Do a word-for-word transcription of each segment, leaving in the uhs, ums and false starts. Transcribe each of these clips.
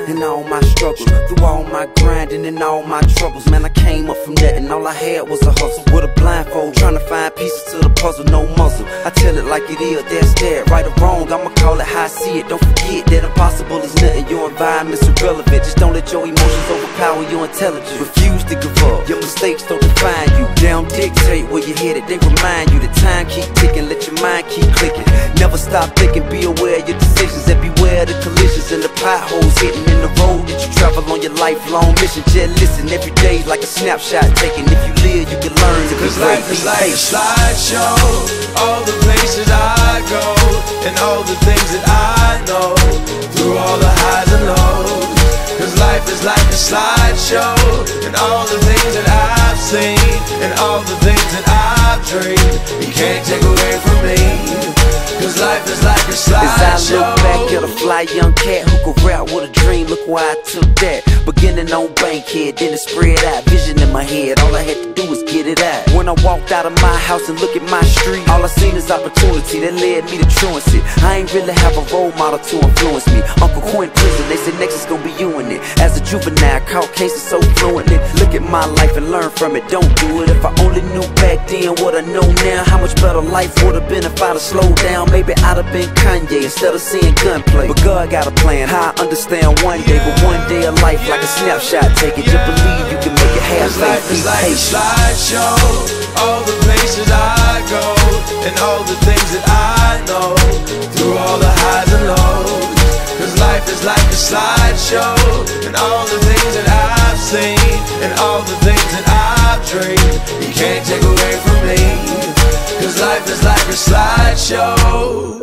and all my struggles, through all my grinding and all my troubles. Man, I came up from that and all I had was a hustle. With a blindfold, trying to find pieces to the puzzle, no muzzle. I tell it like it is, that's that. Right or wrong, I'ma call it how I see it. Don't forget that impossible is nothing, your environment's irrelevant. Just don't let your emotions overpower your intelligence. Refuse to give up, your mistakes don't define you. They don't dictate where you're headed, they remind you that time keep ticking, let your mind keep clicking. Never stop thinking, be aware of your decisions, and beware of the collisions and the potholes hitting in the road that you travel on your lifelong mission. Just listen, every day like a snapshot taken. If you live, you can learn to be great. Life is like a slideshow, all the places I go, and all the things that I know, through all the highs and lows. Cause life is like a slideshow, and all the things that I've seen, and all the things that I've dreamed, you can't take away from me. Cause life is like a slideshow. As I look back at a fly young cat who could rap with a dream, look where I took that. Beginning on Bankhead, then it spread out, vision in my head, all I had to do was get it out. When I walked out of my house and look at my street, all I seen is opportunity that led me to truancy. I ain't really have a role model to influence me. Uncle Quinn prison, they said next is gonna be you in it. As a juvenile, caught cases so fluently. Look at my life and learn from it, don't do it. If I only knew back then what I know now, how much better life would've been if I'd have slowed down. Maybe I'd have been Kanye instead of seeing gunplay. But God got a plan, how I understand one day, but one day of life like a snapshot. Take it, just believe you can make it happen. Life is like a slideshow, all the places I go, and all the things that I know, through all the highs and lows. Cause life is like a slideshow, and all the things that I've seen, and all the things that I've dreamed, you can't take away from me. Cause life is like a slideshow.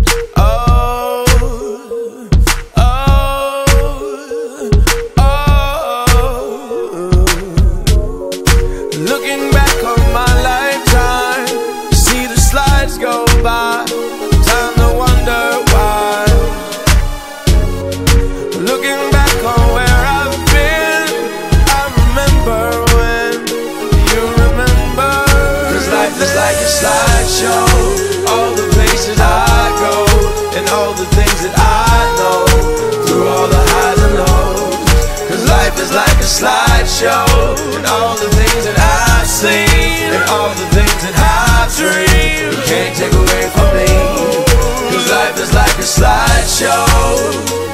Looking back on my lifetime, see the slides go by, time to wonder why. Looking back on where I've been, I remember when you remember. Cause life is like a slideshow, all the places I go, and all the things that I know, through all the highs and lows. Cause life is like a slideshow, and all the things that I've seen, and all the things that I've dreamed, you can't take away from me. Cause life is like a slideshow.